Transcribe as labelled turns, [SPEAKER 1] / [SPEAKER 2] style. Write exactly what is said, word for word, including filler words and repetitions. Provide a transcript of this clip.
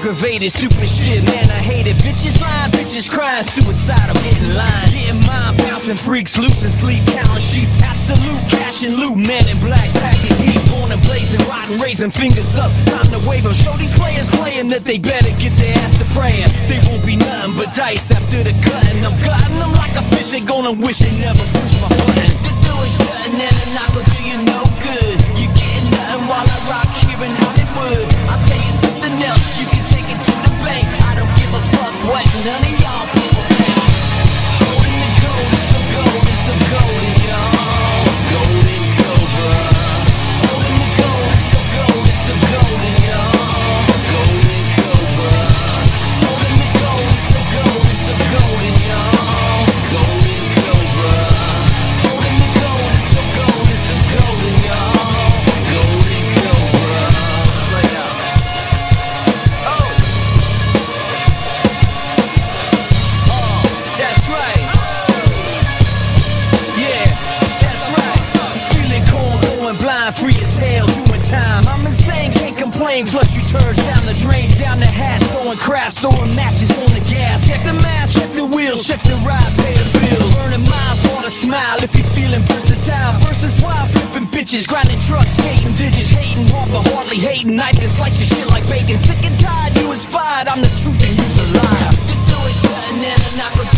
[SPEAKER 1] aggravated, stupid shit, man, I hate it. Bitches lying, bitches crying, suicide, I'm hitting line. Getting mine, bouncing freaks, loose and sleep, counting sheep. Absolute cash and loot, man in black, packing heat. Born and blazing, rotten, raising fingers up. Time to wave them, show these players playing that they better get their ass to praying. They won't be nothing but dice after the cutting. I'm gutting them like a fish, they gonna wish they never push my button. The door is shutting and a knock will do you no good. You getting nothing while I rock here in Hollywood. I'll tell you something else, you can take it to the bank. I don't give a fuck what none of y'all people think. Holding the gold, it's so gold, it's so golden, y'all. Golden Cobra. Holding the gold, it's so gold, it's so golden, y'all. Golden Cobra. Holding the gold, it's so gold, it's so golden, y'all. Golden Cobra. Holding the gold, it's so gold, it's so golden, y'all. Golden Cobra. Right now. Oh. Oh, that's right. Yeah, that's right. Feeling cold, going blind, free as hell, doing time. I'm insane, can't complain. Flush you turds down the drain, down the hatch, throwing craps, throwing matches on the gas. Check the match, check the wheels, check the ride, pay the bills. Burning miles on a smile if you're feeling versatile. Versus wild, flipping bitches, grinding trucks, skating digits, hating hard but hardly hating. Knife and slice your shit like bacon. Sick and tired, you was fired. I'm the truth and you's a liar. The door is shutting and a knock will